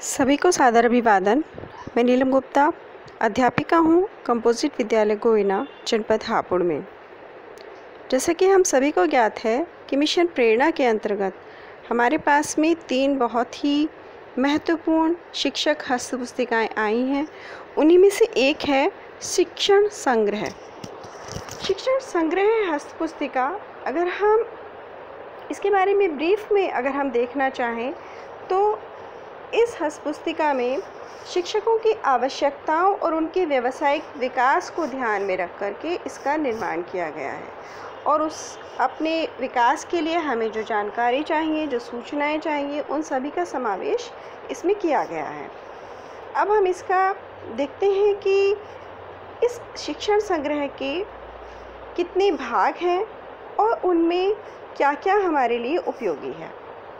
सभी को सादर अभिवादन। मैं नीलम गुप्ता अध्यापिका हूँ कंपोजिट विद्यालय गोइना जनपद हापुड़ में। जैसा कि हम सभी को ज्ञात है कि मिशन प्रेरणा के अंतर्गत हमारे पास में 3 बहुत ही महत्वपूर्ण शिक्षक हस्त पुस्तिकाएँ आई हैं। उन्हीं में से एक है शिक्षण संग्रह। शिक्षण संग्रह हस्त पुस्तिका, अगर हम इसके बारे में ब्रीफ में अगर हम देखना चाहें तो इस हस्त पुस्तिका में शिक्षकों की आवश्यकताओं और उनके व्यावसायिक विकास को ध्यान में रख कर के इसका निर्माण किया गया है और उस अपने विकास के लिए हमें जो जानकारी चाहिए, जो सूचनाएं चाहिए, उन सभी का समावेश इसमें किया गया है। अब हम इसका देखते हैं कि इस शिक्षण संग्रह के कितने भाग हैं और उनमें क्या क्या हमारे लिए उपयोगी है।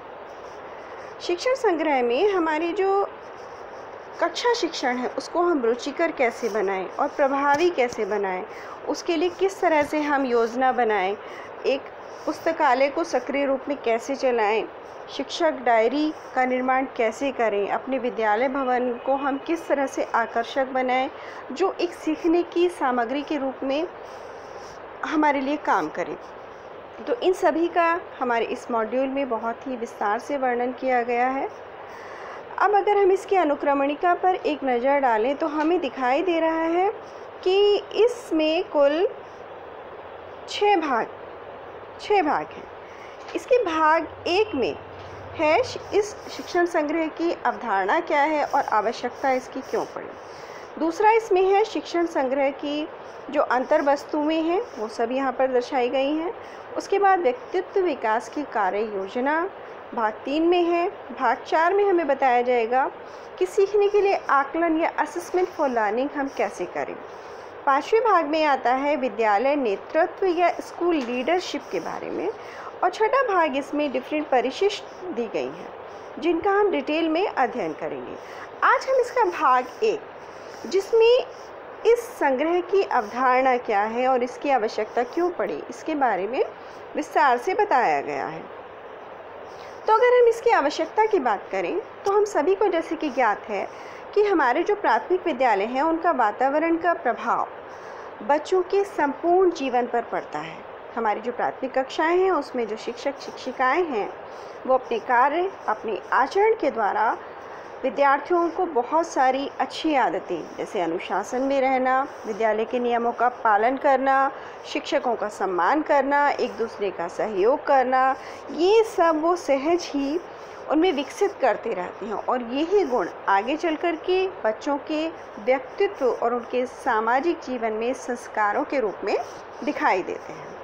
शिक्षण संग्रह में हमारी जो कक्षा शिक्षण है उसको हम रुचिकर कैसे बनाएं और प्रभावी कैसे बनाएं, उसके लिए किस तरह से हम योजना बनाएं, एक पुस्तकालय को सक्रिय रूप में कैसे चलाएं, शिक्षक डायरी का निर्माण कैसे करें, अपने विद्यालय भवन को हम किस तरह से आकर्षक बनाएं जो एक सीखने की सामग्री के रूप में हमारे लिए काम करे। तो इन सभी का हमारे इस मॉड्यूल में बहुत ही विस्तार से वर्णन किया गया है। अब अगर हम इसकी अनुक्रमणिका पर एक नज़र डालें तो हमें दिखाई दे रहा है कि इसमें कुल 6 भाग हैं। इसके भाग 1 में है इस शिक्षण संग्रह की अवधारणा क्या है और आवश्यकता इसकी क्यों पड़ी। दूसरा इसमें है शिक्षण संग्रह की जो अंतर वस्तुएं हैं वो सब यहाँ पर दर्शाई गई हैं। उसके बाद व्यक्तित्व विकास की कार्य योजना भाग 3 में है। भाग 4 में हमें बताया जाएगा कि सीखने के लिए आकलन या असेसमेंट फॉर लर्निंग हम कैसे करें। 5वें भाग में आता है विद्यालय नेतृत्व या स्कूल लीडरशिप के बारे में और 6ठा भाग इसमें डिफरेंट परिशिष्ट दी गई हैं जिनका हम डिटेल में अध्ययन करेंगे। आज हम इसका भाग 1 जिसमें इस संग्रह की अवधारणा क्या है और इसकी आवश्यकता क्यों पड़ी, इसके बारे में विस्तार से बताया गया है। तो अगर हम इसकी आवश्यकता की बात करें तो हम सभी को जैसे कि ज्ञात है कि हमारे जो प्राथमिक विद्यालय हैं उनका वातावरण का प्रभाव बच्चों के संपूर्ण जीवन पर पड़ता है। हमारी जो प्राथमिक कक्षाएं हैं उसमें जो शिक्षक शिक्षिकाएं हैं वो अपने कार्य, अपने आचरण के द्वारा विद्यार्थियों को बहुत सारी अच्छी आदतें जैसे अनुशासन में रहना, विद्यालय के नियमों का पालन करना, शिक्षकों का सम्मान करना, एक दूसरे का सहयोग करना, ये सब वो सहज ही उनमें विकसित करते रहते हैं और यही गुण आगे चल कर के बच्चों के व्यक्तित्व और उनके सामाजिक जीवन में संस्कारों के रूप में दिखाई देते हैं।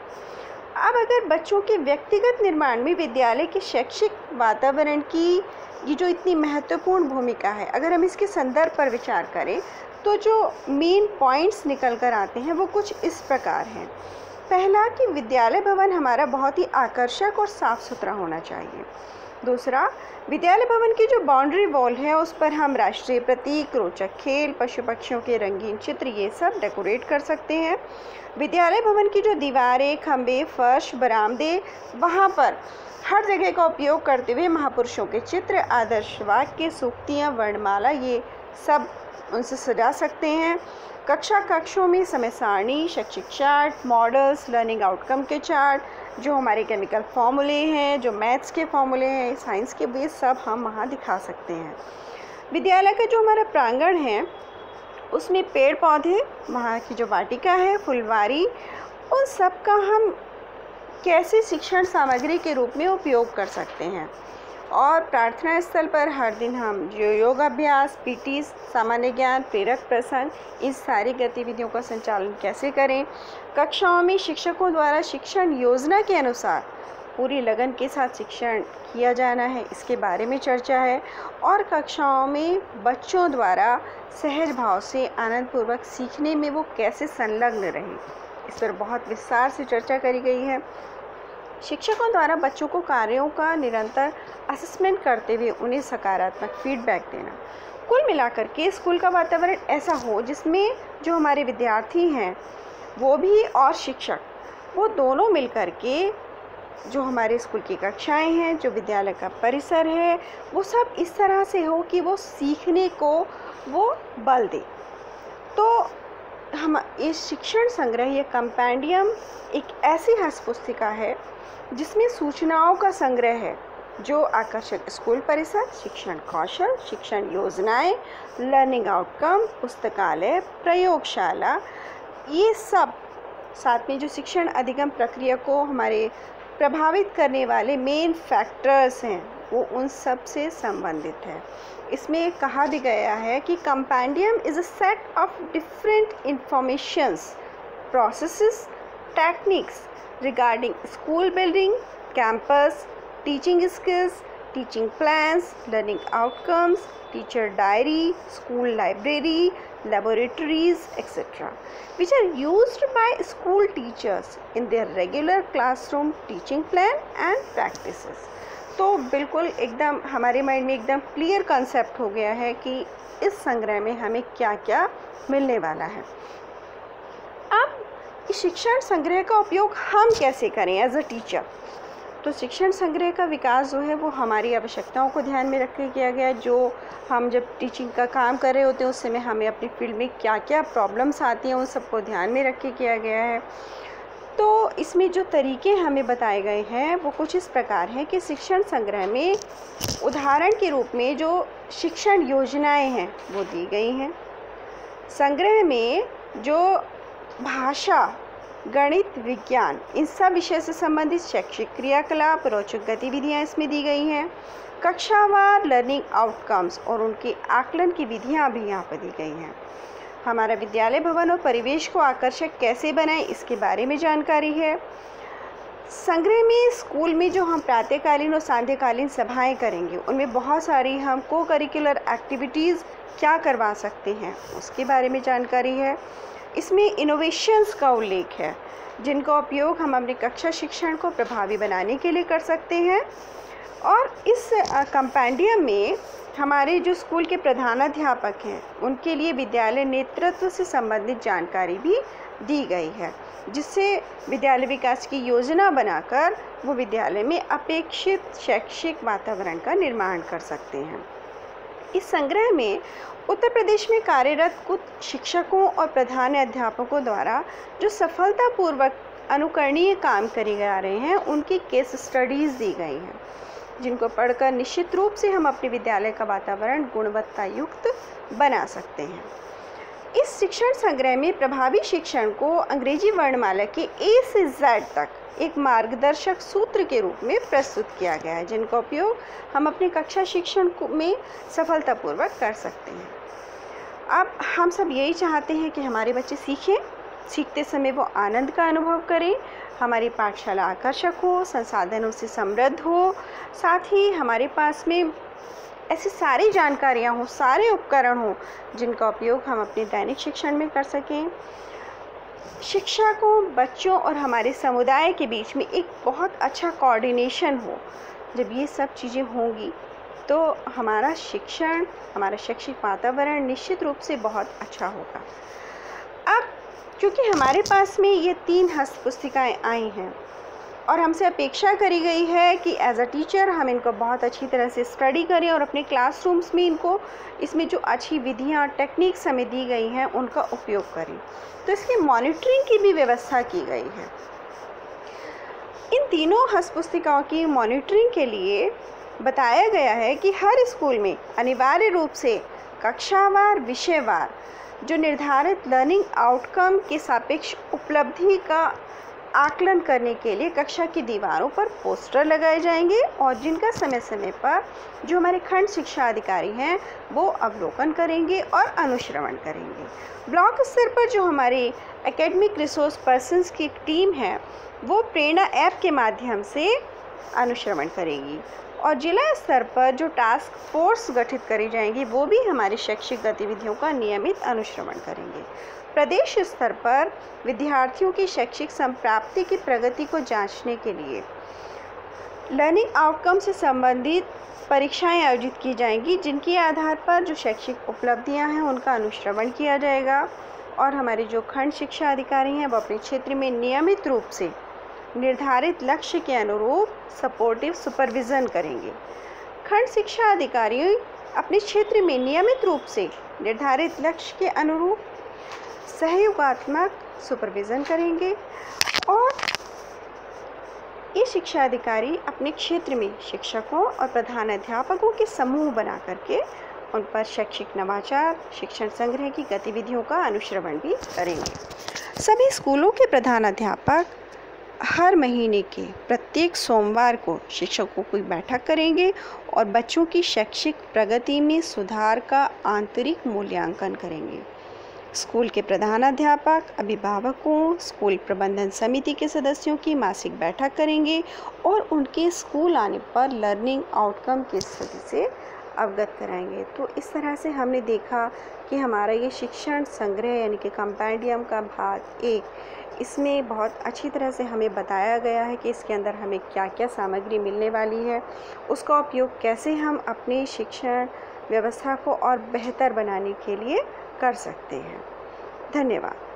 अब अगर बच्चों के व्यक्तिगत निर्माण में विद्यालय के शैक्षिक वातावरण की ये जो इतनी महत्वपूर्ण भूमिका है, अगर हम इसके संदर्भ पर विचार करें तो जो मेन पॉइंट्स निकल कर आते हैं वो कुछ इस प्रकार हैं। पहला कि विद्यालय भवन हमारा बहुत ही आकर्षक और साफ़ सुथरा होना चाहिए। दूसरा, विद्यालय भवन की जो बाउंड्री वॉल है उस पर हम राष्ट्रीय प्रतीक, रोचक खेल, पशु पक्षियों के रंगीन चित्र ये सब डेकोरेट कर सकते हैं। विद्यालय भवन की जो दीवारें, खंभे, फर्श, बरामदे, वहाँ पर हर जगह का उपयोग करते हुए महापुरुषों के चित्र, आदर्श वाक्य, सूक्तियाँ, वर्णमाला ये सब उनसे सजा सकते हैं। कक्षों में समय सारणी, शैक्षिक चार्ट, मॉडल्स, लर्निंग आउटकम के चार्ट, जो हमारे केमिकल फॉर्मूले हैं, जो मैथ्स के फॉर्मूले हैं, साइंस के भी सब हम वहाँ दिखा सकते हैं। विद्यालय का जो हमारा प्रांगण है उसमें पेड़ पौधे, वहाँ की जो वाटिका है, फुलवारी, उन सब का हम कैसे शिक्षण सामग्री के रूप में उपयोग कर सकते हैं। और प्रार्थना स्थल पर हर दिन हम जो योगाभ्यास, पीटी, सामान्य ज्ञान, प्रेरक प्रसंग, इस सारी गतिविधियों का संचालन कैसे करें। कक्षाओं में शिक्षकों द्वारा शिक्षण योजना के अनुसार पूरी लगन के साथ शिक्षण किया जाना है, इसके बारे में चर्चा है। और कक्षाओं में बच्चों द्वारा सहज भाव से आनंदपूर्वक सीखने में वो कैसे संलग्न रहें, इस पर बहुत विस्तार से चर्चा करी गई है। शिक्षकों द्वारा बच्चों को कार्यों का निरंतर असेसमेंट करते हुए उन्हें सकारात्मक फीडबैक देना। कुल मिलाकर के स्कूल का वातावरण ऐसा हो जिसमें जो हमारे विद्यार्थी हैं वो भी और शिक्षक वो दोनों मिलकर के जो हमारे स्कूल की कक्षाएं हैं, जो विद्यालय का परिसर है, वो सब इस तरह से हो कि वो सीखने को वो बल दे। तो हम ये शिक्षण संग्रह या कंपेंडियम एक ऐसी हस्तपुस्तिका है जिसमें सूचनाओं का संग्रह है जो आकर्षक स्कूल परिसर, शिक्षण कौशल, शिक्षण योजनाएं, लर्निंग आउटकम, पुस्तकालय, प्रयोगशाला, ये सब साथ में जो शिक्षण अधिगम प्रक्रिया को हमारे प्रभावित करने वाले मेन फैक्टर्स हैं वो उन सब से संबंधित है। इसमें कहा भी गया है कि compendium is a set of different informations, processes, techniques regarding school building, campus, teaching skills, teaching plans, learning outcomes, teacher diary, school library, laboratories, etc., which are used by school teachers in their regular classroom teaching plan and practices. तो बिल्कुल एकदम हमारे mind में एकदम clear concept हो गया है कि इस संग्रह में हमें क्या क्या मिलने वाला है। अब इस शिक्षण संग्रह का उपयोग हम कैसे करें एज अ टीचर? तो शिक्षण संग्रह का विकास जो है वो हमारी आवश्यकताओं को ध्यान में रख के किया गया है। जो हम जब टीचिंग का काम कर रहे होते हैं उस समय हमें अपनी फील्ड में क्या क्या प्रॉब्लम्स आती हैं उन सबको ध्यान में रख के किया गया है। तो इसमें जो तरीके हमें बताए गए हैं वो कुछ इस प्रकार हैं कि शिक्षण संग्रह में उदाहरण के रूप में जो शिक्षण योजनाएं हैं वो दी गई हैं। संग्रह में जो भाषा, गणित, विज्ञान, इन सब विषय से संबंधित शैक्षिक क्रियाकलाप, रोचक गतिविधियां इसमें दी गई हैं। कक्षावार लर्निंग आउटकम्स और उनके आकलन की विधियां भी यहाँ पर दी गई हैं। हमारा विद्यालय भवन और परिवेश को आकर्षक कैसे बनाएं इसके बारे में जानकारी है। संग्रह में स्कूल में जो हम प्रातःकालीन और सांध्यकालीन सभाएं करेंगे उनमें बहुत सारी हम को करिकुलर एक्टिविटीज़ क्या करवा सकते हैं उसके बारे में जानकारी है। इसमें इनोवेशंस का उल्लेख है जिनका उपयोग हम अपने कक्षा शिक्षण को प्रभावी बनाने के लिए कर सकते हैं। और इस कंपेंडियम में हमारे जो स्कूल के प्रधानाध्यापक हैं उनके लिए विद्यालय नेतृत्व से संबंधित जानकारी भी दी गई है जिससे विद्यालय विकास की योजना बनाकर वो विद्यालय में अपेक्षित शैक्षिक वातावरण का निर्माण कर सकते हैं। इस संग्रह में उत्तर प्रदेश में कार्यरत कुछ शिक्षकों और प्रधान अध्यापकों द्वारा जो सफलतापूर्वक अनुकरणीय काम करे जा रहे हैं उनकी केस स्टडीज़ दी गई हैं जिनको पढ़कर निश्चित रूप से हम अपने विद्यालय का वातावरण गुणवत्ता युक्त बना सकते हैं। इस शिक्षण संग्रह में प्रभावी शिक्षण को अंग्रेजी वर्णमाला के A से Z तक एक मार्गदर्शक सूत्र के रूप में प्रस्तुत किया गया है जिनका उपयोग हम अपने कक्षा शिक्षण में सफलतापूर्वक कर सकते हैं। अब हम सब यही चाहते हैं कि हमारे बच्चे सीखें, सीखते समय वो आनंद का अनुभव करें, हमारी पाठशाला आकर्षक हो, संसाधनों से समृद्ध हो, साथ ही हमारे पास में ऐसी सारी जानकारियाँ हों, सारे उपकरण हों जिनका उपयोग हम अपने दैनिक शिक्षण में कर सकें। शिक्षकों, बच्चों और हमारे समुदाय के बीच में एक बहुत अच्छा कोऑर्डिनेशन हो। जब ये सब चीज़ें होंगी तो हमारा शिक्षण, हमारा शैक्षिक वातावरण निश्चित रूप से बहुत अच्छा होगा। अब क्योंकि हमारे पास में ये 3 हस्तपुस्तिकाएँ आई हैं और हमसे अपेक्षा करी गई है कि एज अ टीचर हम इनको बहुत अच्छी तरह से स्टडी करें और अपने क्लासरूम्स में इनको इसमें जो अच्छी विधियाँ, टेक्निक्स हमें दी गई हैं उनका उपयोग करें, तो इसकी मॉनिटरिंग की भी व्यवस्था की गई है। इन तीनों हस्तपुस्तिकाओं की मॉनिटरिंग के लिए बताया गया है कि हर स्कूल में अनिवार्य रूप से कक्षावार, विषयवार जो निर्धारित लर्निंग आउटकम के सापेक्ष उपलब्धि का आकलन करने के लिए कक्षा की दीवारों पर पोस्टर लगाए जाएंगे और जिनका समय समय पर जो हमारे खंड शिक्षा अधिकारी हैं वो अवलोकन करेंगे और अनुश्रवण करेंगे। ब्लॉक स्तर पर जो हमारे एकेडमिक रिसोर्स पर्सन्स की एक टीम है वो प्रेरणा ऐप के माध्यम से अनुश्रवण करेगी और जिला स्तर पर जो टास्क फोर्स गठित करी जाएंगी वो भी हमारी शैक्षिक गतिविधियों का नियमित अनुश्रवण करेंगे। प्रदेश स्तर पर विद्यार्थियों की शैक्षिक संप्राप्ति की प्रगति को जांचने के लिए लर्निंग आउटकम से संबंधित परीक्षाएं आयोजित की जाएंगी जिनके आधार पर जो शैक्षिक उपलब्धियां हैं उनका अनुश्रवण किया जाएगा और हमारे जो खंड शिक्षा अधिकारी हैं वो अपने क्षेत्र में नियमित रूप से निर्धारित लक्ष्य के अनुरूप सपोर्टिव सुपरविज़न करेंगे। खंड शिक्षा अधिकारी अपने क्षेत्र में नियमित रूप से निर्धारित लक्ष्य के अनुरूप सहयोगात्मक सुपरविज़न करेंगे और ये शिक्षा अधिकारी अपने क्षेत्र में शिक्षकों और प्रधानाध्यापकों के समूह बना करके उन पर शैक्षिक नवाचार, शिक्षण संग्रह की गतिविधियों का अनुश्रवण भी करेंगे। सभी स्कूलों के प्रधानाध्यापक हर महीने के प्रत्येक सोमवार को शिक्षकों की बैठक करेंगे और बच्चों की शैक्षिक प्रगति में सुधार का आंतरिक मूल्यांकन करेंगे। स्कूल के प्रधानाध्यापक अभिभावकों, स्कूल प्रबंधन समिति के सदस्यों की मासिक बैठक करेंगे और उनके स्कूल आने पर लर्निंग आउटकम की स्थिति से अवगत कराएंगे। तो इस तरह से हमने देखा कि हमारा ये शिक्षण संग्रह यानी कि कंपेंडियम का भाग 1, इसमें बहुत अच्छी तरह से हमें बताया गया है कि इसके अंदर हमें क्या क्या सामग्री मिलने वाली है, उसका उपयोग कैसे हम अपनी शिक्षण व्यवस्था को और बेहतर बनाने के लिए कर सकते हैं। धन्यवाद।